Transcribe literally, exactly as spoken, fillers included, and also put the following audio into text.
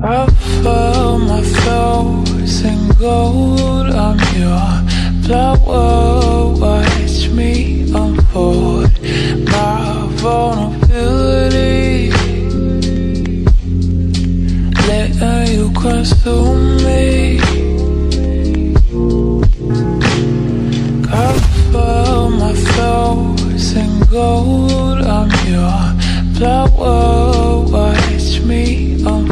I found my flowers in gold. I'm your flower, watch me unfold my vulnerability, letting you consume me. I found my flowers in gold. I'm your flower, watch me unfold